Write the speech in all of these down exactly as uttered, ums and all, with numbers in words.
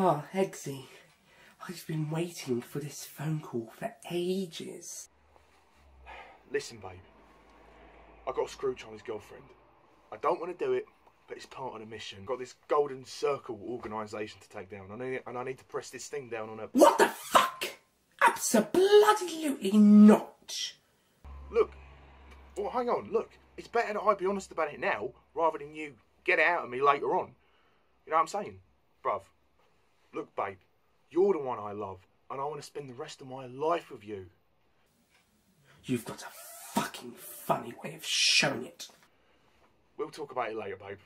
Ah, Eggsy. I've been waiting for this phone call for ages. Listen, babe. I got a scrooge on his girlfriend. I don't want to do it, but it's part of the mission. I've got this Golden Circle organisation to take down, and I, need, and I need to press this thing down on her. What the fuck? Absolutely not. Look. Well, hang on. Look. It's better that I be honest about it now, rather than you get it out of me later on. You know what I'm saying? Bruv. Look, babe. You're the one I love, and I want to spend the rest of my life with you. You've got a fucking funny way of showing it. We'll talk about it later, babe.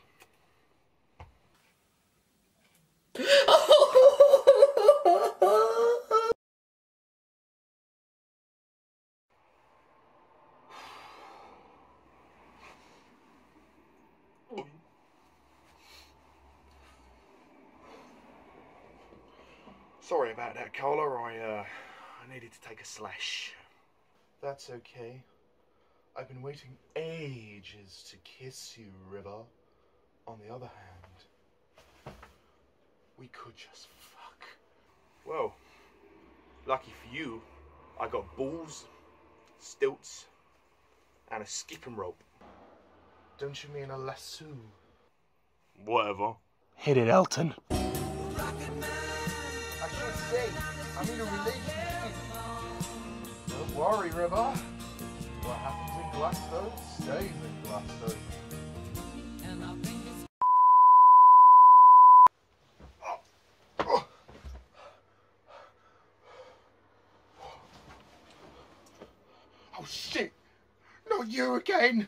Sorry about that, Carla. I, uh, I needed to take a slash. That's okay. I've been waiting ages to kiss you, River. On the other hand, we could just fuck. Well, lucky for you, I got balls, stilts, and a skipping rope. Don't you mean a lasso? Whatever. Hit it, Elton. I should say, I'm in a relationship. Don't worry, River. What happens in Glasgow stays in Glasgow. And I think it's oh. Oh. Oh shit! Not you again!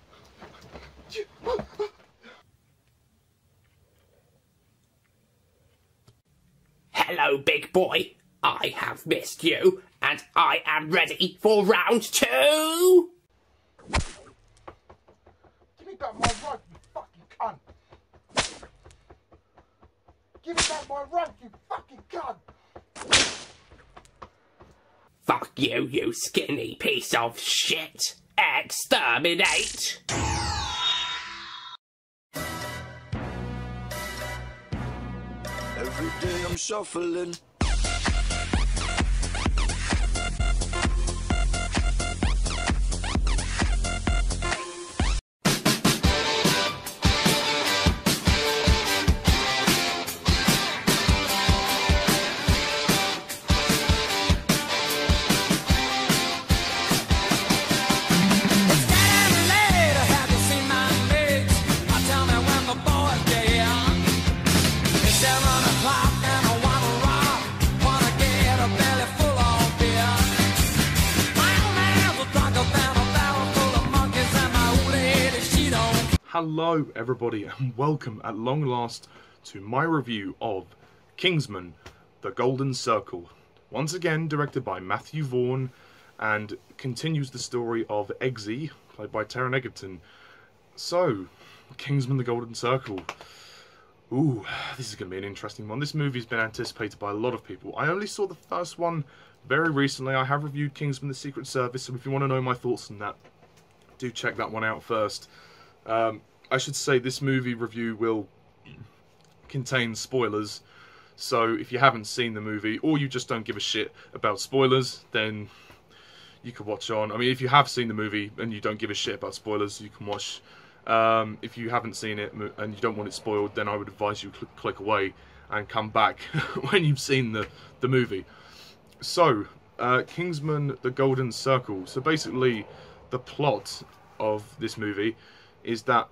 Hello, big boy. I have missed you, and I am ready for round two! Give me back my rug, you fucking cunt! Give me back my rug, you fucking cunt! Fuck you, you skinny piece of shit! Exterminate! Every day I'm shuffling. Hello everybody and welcome at long last to my review of Kingsman, The Golden Circle. Once again directed by Matthew Vaughn and continues the story of Eggsy, played by Taron Edgerton. So, Kingsman, The Golden Circle. Ooh, this is going to be an interesting one. This movie has been anticipated by a lot of people. I only saw the first one very recently. I have reviewed Kingsman, The Secret Service, so if you want to know my thoughts on that, do check that one out first. Um, I should say this movie review will contain spoilers, so if you haven't seen the movie, or you just don't give a shit about spoilers, then you can watch on. I mean, if you have seen the movie and you don't give a shit about spoilers, you can watch. Um, if you haven't seen it and you don't want it spoiled, then I would advise you cl click away and come back when you've seen the, the movie. So, uh, Kingsman, The Golden Circle. So basically, the plot of this movie is that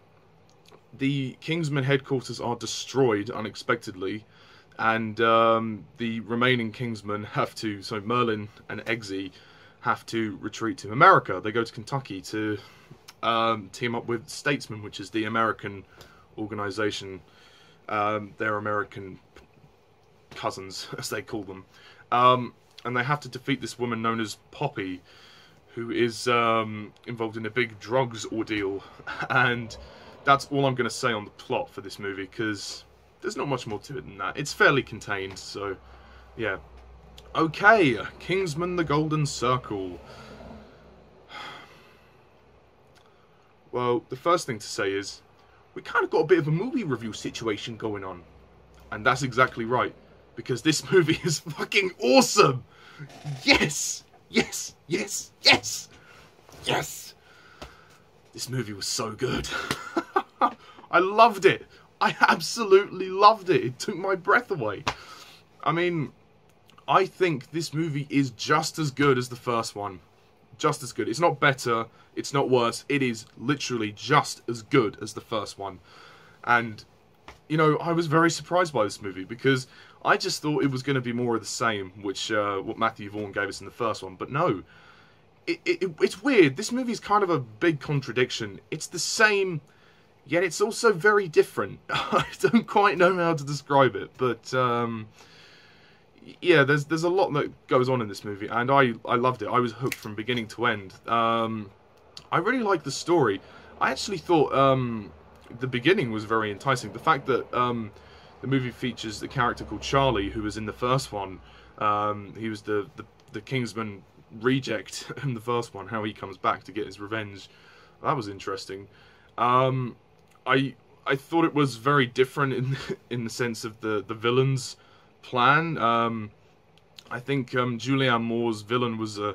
the Kingsman headquarters are destroyed unexpectedly, and um, the remaining Kingsmen have to, so Merlin and Eggsy have to retreat to America. They go to Kentucky to um, team up with Statesman, which is the American organization. Um, they're American cousins, as they call them. Um, and they have to defeat this woman known as Poppy, who is um, involved in a big drugs ordeal. And that's all I'm going to say on the plot for this movie, because there's not much more to it than that. It's fairly contained, so yeah. Okay, Kingsman, The Golden Circle. Well, the first thing to say is, we kind of got a bit of a movie review situation going on. And that's exactly right, because this movie is fucking awesome. Yes, yes, yes, yes, yes. This movie was so good. I loved it. I absolutely loved it. It took my breath away. I mean, I think this movie is just as good as the first one. Just as good. It's not better. It's not worse. It is literally just as good as the first one. And, you know, I was very surprised by this movie because I just thought it was going to be more of the same, which uh, what Matthew Vaughn gave us in the first one. But no. It, it, it's weird. This movie is kind of a big contradiction. It's the same, yet it's also very different. I don't quite know how to describe it, but um, yeah, there's there's a lot that goes on in this movie, and I I loved it. I was hooked from beginning to end. Um, I really liked the story. I actually thought um, the beginning was very enticing. The fact that um, the movie features the character called Charlie, who was in the first one. Um, he was the, the the Kingsman reject in the first one, how he comes back to get his revenge. That was interesting. Um, I I thought it was very different in in the sense of the the villain's plan. Um, I think um, Julianne Moore's villain was a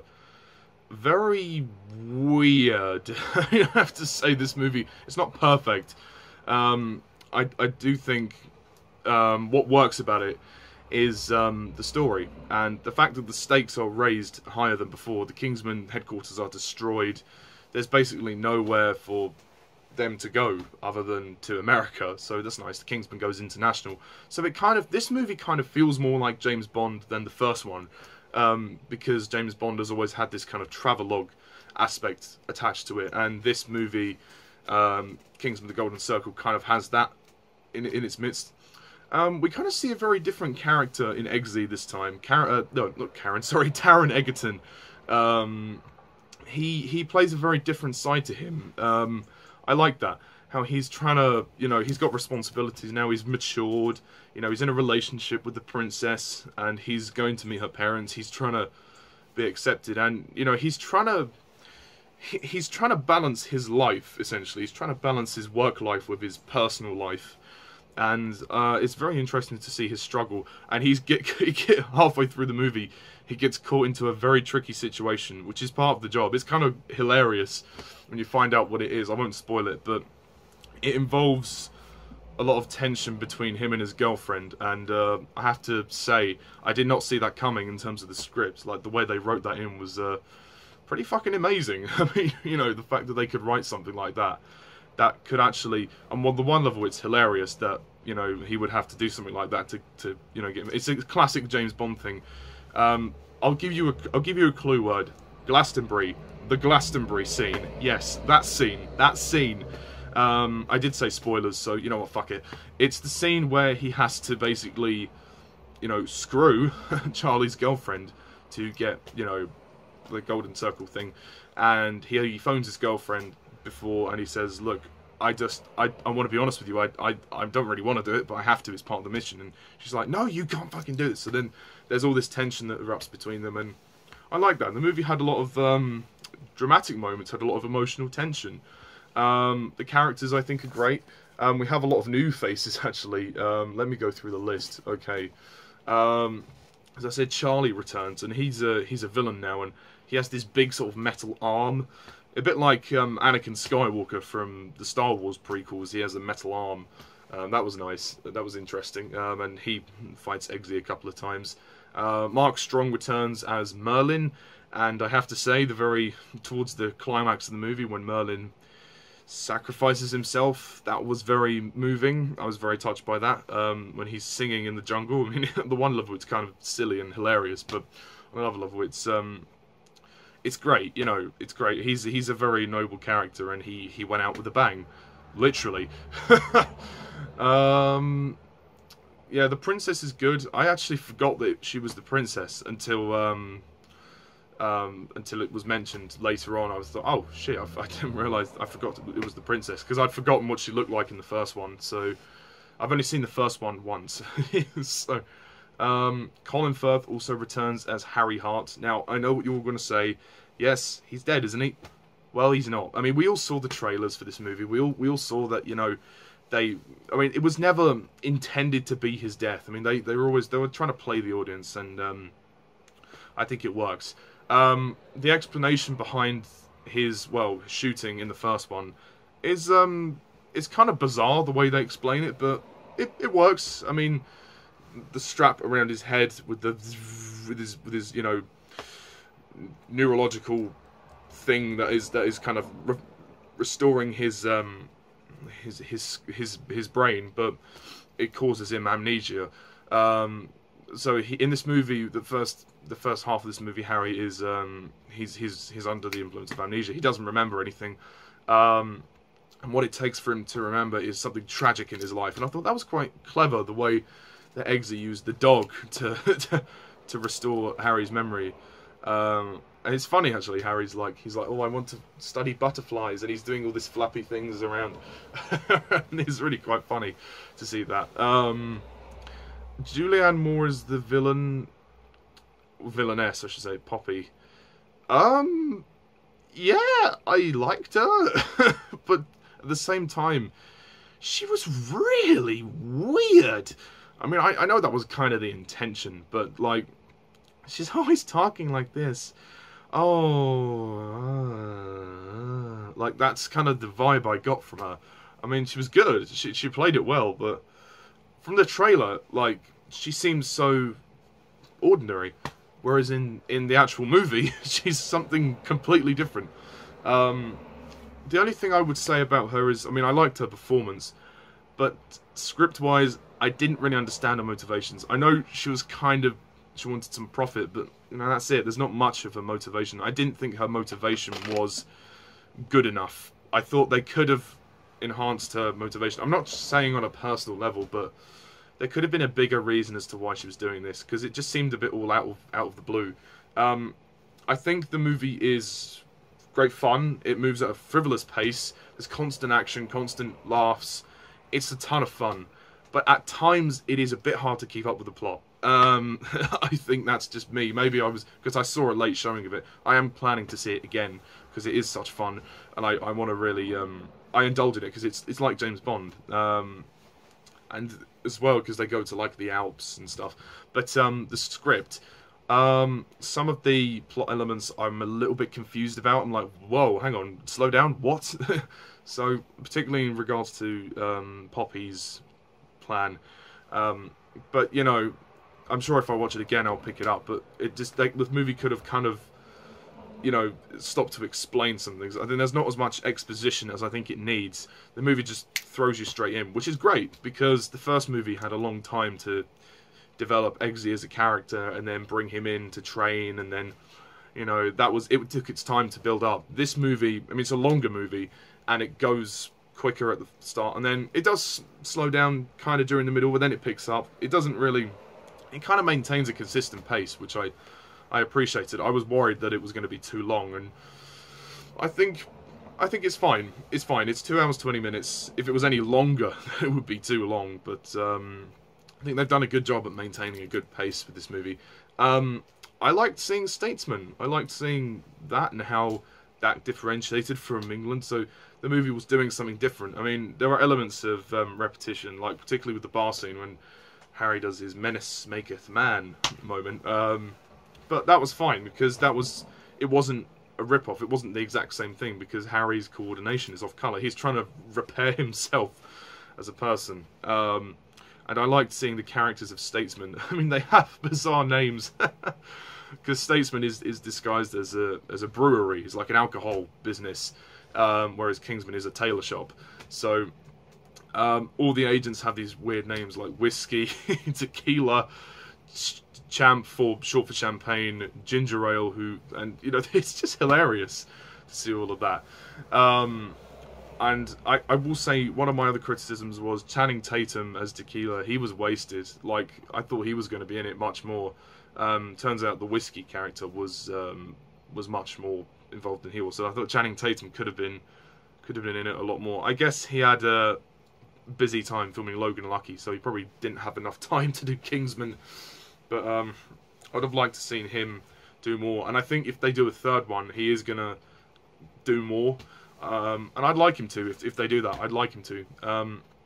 very weird. I have to say, this movie, it's not perfect. Um, I I do think um, what works about it is um, the story and the fact that the stakes are raised higher than before. The Kingsman headquarters are destroyed. There's basically nowhere for them to go other than to America, so that's nice. The Kingsman goes international. So it kind of, this movie kind of feels more like James Bond than the first one, um, because James Bond has always had this kind of travelogue aspect attached to it, and this movie, um, Kingsman: The Golden Circle, kind of has that in in its midst. Um, we kind of see a very different character in Eggsy this time. Car uh, no, not Karen. Sorry, Taron Egerton. Um, he he plays a very different side to him. Um, I like that. How he's trying to, you know, he's got responsibilities now. He's matured. You know, he's in a relationship with the princess, and he's going to meet her parents. He's trying to be accepted, and you know, he's trying to. He, he's trying to balance his life essentially. He's trying to balance his work life with his personal life. And uh, it's very interesting to see his struggle. And he's get, he get halfway through the movie, he gets caught into a very tricky situation, which is part of the job. It's kind of hilarious when you find out what it is. I won't spoil it, but it involves a lot of tension between him and his girlfriend. And uh, I have to say, I did not see that coming in terms of the script. Like, the way they wrote that in was uh, pretty fucking amazing. I mean, you know, the fact that they could write something like that. That could actually, and on the one level, it's hilarious that, you know, he would have to do something like that to, to you know, get. It's a classic James Bond thing. Um, I'll give you a, I'll give you a clue word. Glastonbury, the Glastonbury scene. Yes, that scene, that scene. Um, I did say spoilers, so you know what, fuck it. It's the scene where he has to basically, you know, screw Charlie's girlfriend to get, you know, the Golden Circle thing, and he, he phones his girlfriend before, and he says, look, I just, I, I want to be honest with you, I, I, I don't really want to do it, but I have to, it's part of the mission. And she's like, no, you can't fucking do this. So then there's all this tension that erupts between them, and I like that. The movie had a lot of um, dramatic moments, had a lot of emotional tension. Um, the characters, I think, are great. Um, we have a lot of new faces, actually. Um, let me go through the list. Okay. Um, as I said, Charlie returns, and he's a, he's a villain now, and he has this big sort of metal arm. A bit like um, Anakin Skywalker from the Star Wars prequels, he has a metal arm. Um, that was nice. That was interesting. Um, and he fights Eggsy a couple of times. Uh, Mark Strong returns as Merlin, and I have to say, the very towards the climax of the movie, when Merlin sacrifices himself, that was very moving. I was very touched by that. Um, when he's singing in the jungle, I mean, the one level it's kind of silly and hilarious, but on another level it's um. It's great, you know, it's great. He's he's a very noble character, and he, he went out with a bang. Literally. um, yeah, the princess is good. I actually forgot that she was the princess until um, um, until it was mentioned later on. I was thought, oh, shit, I, I didn't realise, I forgot it was the princess. Because I'd forgotten what she looked like in the first one. So, I've only seen the first one once. so... Um, Colin Firth also returns as Harry Hart. Now, I know what you're all going to say. Yes, he's dead, isn't he? Well, he's not. I mean, we all saw the trailers for this movie. We all we all saw that, you know, they, I mean, it was never intended to be his death. I mean, they, they were always, they were trying to play the audience, and um, I think it works. Um, the explanation behind his, well, shooting in the first one is, um, is kind of bizarre, the way they explain it, but it, it works. I mean, the strap around his head with the, with his, with his, you know, neurological thing that is, that is kind of re restoring his, um, his his his his brain, but it causes him amnesia. Um, so he, in this movie, the first the first half of this movie, Harry is um, he's he's he's under the influence of amnesia. He doesn't remember anything, um, and what it takes for him to remember is something tragic in his life. And I thought that was quite clever, the way that Eggsy used the dog to to, to restore Harry's memory. Um, and it's funny, actually. Harry's like, he's like, oh, I want to study butterflies, and he's doing all these flappy things around. And it's really quite funny to see that. Um, Julianne Moore is the villain, villainess, I should say, Poppy. Um, yeah, I liked her, but at the same time, she was really weird. I mean, I, I know that was kind of the intention, but like, she's always talking like this. Oh, uh, like that's kind of the vibe I got from her. I mean, she was good. She she played it well, but from the trailer, like, she seems so ordinary, whereas in in the actual movie, she's something completely different. Um, the only thing I would say about her is, I mean, I liked her performance, but script-wise, I didn't really understand her motivations. I know she was kind of, she wanted some profit, but you know, that's it. There's not much of her motivation. I didn't think her motivation was good enough. I thought they could have enhanced her motivation. I'm not saying on a personal level, but there could have been a bigger reason as to why she was doing this, because it just seemed a bit all out of out of the blue. Um, I think the movie is great fun. It moves at a frivolous pace. There's constant action, constant laughs. It's a ton of fun, but at times it is a bit hard to keep up with the plot. Um, I think that's just me. Maybe I was, because I saw a late showing of it. I am planning to see it again because it is such fun, and I, I want to really, um, I indulge in it because it's it's like James Bond, um, and as well because they go to like the Alps and stuff. But um, the script, um, some of the plot elements I'm a little bit confused about. I'm like, whoa, hang on, slow down, what? So particularly in regards to um, Poppy's plan, um, but you know. I'm sure if I watch it again, I'll pick it up. But it just like, the movie could have kind of, you know, stopped to explain some things. I think there's not as much exposition as I think it needs. The movie just throws you straight in, which is great because the first movie had a long time to develop Eggsy as a character and then bring him in to train, and then, you know, that was it. Took its time to build up. This movie, I mean, it's a longer movie, and it goes quicker at the start, and then it does slow down kind of during the middle, but then it picks up. It doesn't really. It kind of maintains a consistent pace, which I, I appreciated. I was worried that it was going to be too long, and I think, I think it's fine. It's fine. It's two hours twenty minutes. If it was any longer, it would be too long. But um, I think they've done a good job at maintaining a good pace with this movie. Um, I liked seeing Statesman. I liked seeing that and how that differentiated from England. So the movie was doing something different. I mean, there are elements of um, repetition, like particularly with the bar scene when Harry does his menace maketh man moment, um, but that was fine because that was it wasn't a rip-off. It wasn't the exact same thing because Harry's coordination is off colour. He's trying to repair himself as a person, um, and I liked seeing the characters of Statesman. I mean, they have bizarre names because Statesman is is disguised as a as a brewery. It's like an alcohol business, um, whereas Kingsman is a tailor shop. So. Um, all the agents have these weird names like whiskey, tequila, ch champ for short for champagne, ginger ale. Who and you know it's just hilarious to see all of that. Um, and I, I will say one of my other criticisms was Channing Tatum as Tequila. He was wasted. Like I thought he was going to be in it much more. Um, turns out the whiskey character was um, was much more involved than he was. So I thought Channing Tatum could have been could have been in it a lot more. I guess he had a busy time filming Logan Lucky, so he probably didn't have enough time to do Kingsman, but um, I'd have liked to seen him do more, and I think if they do a third one, he is going to do more, um, and I'd like him to, if, if they do that, I'd like him to. Um,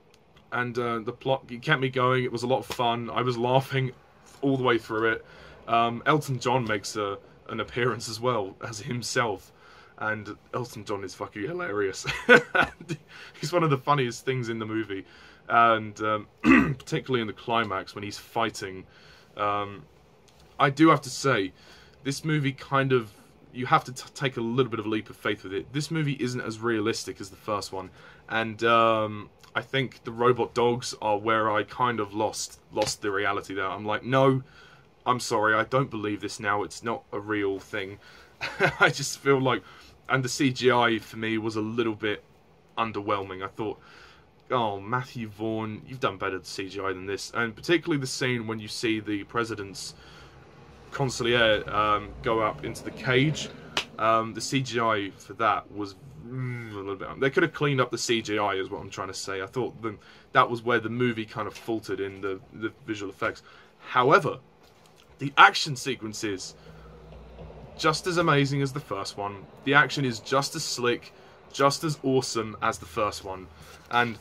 and uh, the plot it kept me going. It was a lot of fun. I was laughing all the way through it. Um, Elton John makes a, an appearance as well as himself, and Elton John is fucking hilarious. He's one of the funniest things in the movie, and um, particularly in the climax when he's fighting. Um, I do have to say, this movie kind of, you have to t take a little bit of a leap of faith with it. This movie isn't as realistic as the first one, and um, I think the robot dogs are where I kind of lost lost the reality there. I'm like, no, I'm sorry, I don't believe this now. It's not a real thing. I just feel like, and the C G I for me was a little bit underwhelming. I thought, oh, Matthew Vaughn, you've done better C G I than this, and particularly the scene when you see the president's consigliere um, go up into the cage. Um, the C G I for that was mm, a little bit. They could have cleaned up the C G I, is what I'm trying to say. I thought the, that was where the movie kind of faltered in the the visual effects. However, the action sequences just as amazing as the first one. The action is just as slick, just as awesome as the first one. And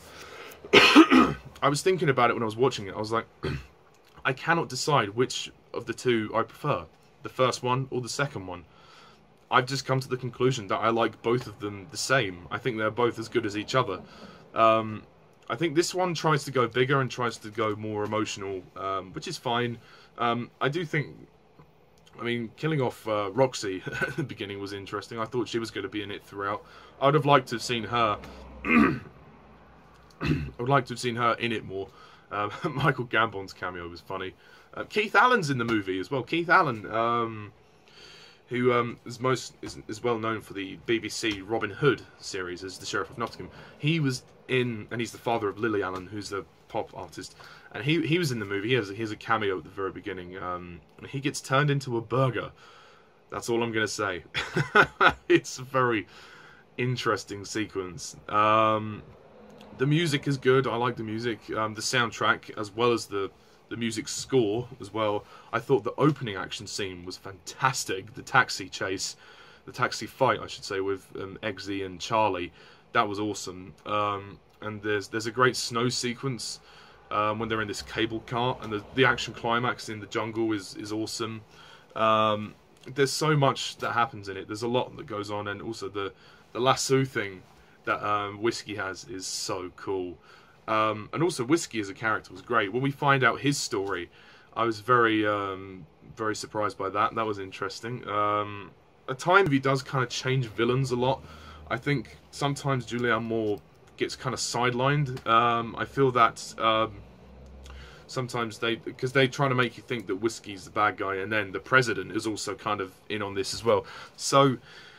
I was thinking about it when I was watching it. I was like, I cannot decide which of the two I prefer, the first one or the second one. I've just come to the conclusion that I like both of them the same. I think they're both as good as each other. Um, I think this one tries to go bigger and tries to go more emotional, um, which is fine. Um, I do think, I mean, killing off uh, Roxy at the beginning was interesting. I thought she was going to be in it throughout. I would have liked to have seen her. I would like to have seen her in it more. Um, Michael Gambon's cameo was funny. Uh, Keith Allen's in the movie as well. Keith Allen, um, who um, is most is, is well known for the B B C Robin Hood series as the Sheriff of Nottingham. He was in, and he's the father of Lily Allen, who's the pop artist. And he he was in the movie. He has, he has a cameo at the very beginning. Um, and he gets turned into a burger. That's all I'm going to say. It's a very interesting sequence. Um, the music is good. I like the music. Um, the soundtrack, as well as the, the music score as well. I thought the opening action scene was fantastic. The taxi chase, the taxi fight, I should say, with um, Eggsy and Charlie. That was awesome. Um, and there's there's a great snow sequence um, when they're in this cable car, and the the action climax in the jungle is is awesome. Um, there's so much that happens in it. There's a lot that goes on, and also the the lasso thing that um, Whiskey has is so cool. Um, and also Whiskey as a character was great. When we find out his story, I was very um, very surprised by that. That was interesting. Um, at times he does kind of change villains a lot. I think sometimes Julianne Moore gets kind of sidelined. Um, I feel that um, sometimes they, because they're trying to make you think that Whiskey's the bad guy, and then the president is also kind of in on this as well. So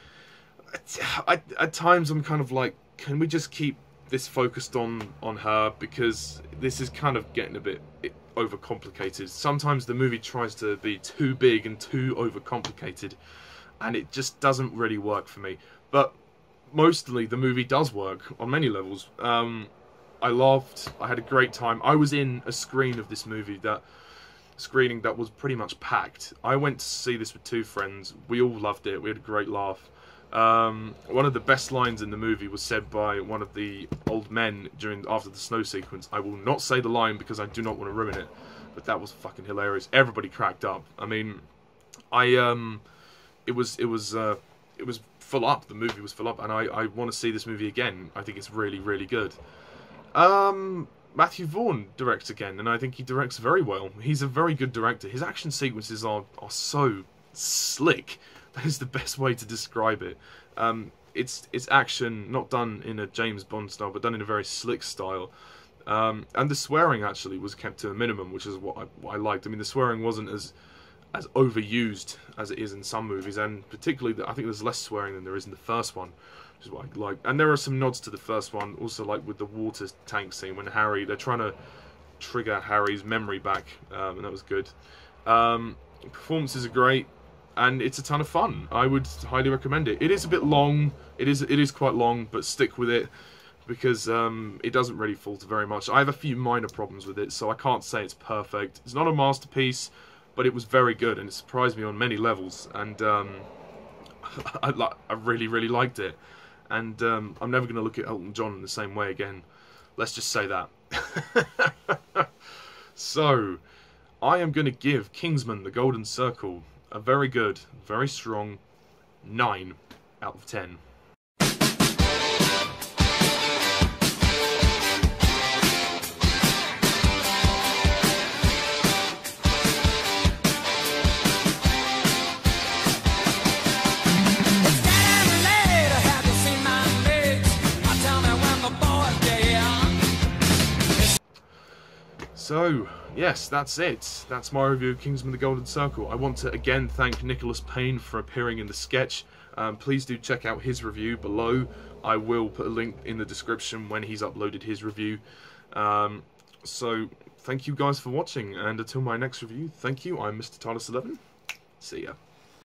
I, at times I'm kind of like, can we just keep this focused on on her, because this is kind of getting a bit overcomplicated. Sometimes the movie tries to be too big and too overcomplicated, and it just doesn't really work for me. But mostly the movie does work on many levels. Um, I laughed. I had a great time. I was in a screen of this movie that screening that was pretty much packed. I went to see this with two friends. We all loved it. We had a great laugh. Um, one of the best lines in the movie was said by one of the old men during after the snow sequence. I will not say the line because I do not want to ruin it, but that was fucking hilarious. Everybody cracked up. I mean, I um, it was it was uh, it was full up. The movie was full up, and I I want to see this movie again. I think it's really really good. Um, Matthew Vaughn directs again, and I think he directs very well. He's a very good director. His action sequences are are so slick. That is the best way to describe it. Um, it's it's action, not done in a James Bond style, but done in a very slick style. Um, and the swearing actually was kept to a minimum, which is what I, what I liked. I mean, the swearing wasn't as as overused as it is in some movies, and particularly, the, I think there's less swearing than there is in the first one, which is what I like. And there are some nods to the first one, also like with the water tank scene when Harry, they're trying to trigger Harry's memory back, um, and that was good. Um, performances are great. And it's a ton of fun. I would highly recommend it. It is a bit long. It is it is quite long, but stick with it because um, it doesn't really falter very much. I have a few minor problems with it, so I can't say it's perfect. It's not a masterpiece, but it was very good, and it surprised me on many levels. And um, I, I really, really liked it. And um, I'm never going to look at Elton John in the same way again. Let's just say that. So, I am going to give Kingsman: The Golden Circle a very good, very strong nine out of ten. So, yes, that's it. That's my review of Kingsman: The Golden Circle. I want to again thank Nicholas Payne for appearing in the sketch. Um, please do check out his review below. I will put a link in the description when he's uploaded his review. Um, so, thank you guys for watching, and until my next review, thank you. I'm Mister Titus eleven. See ya.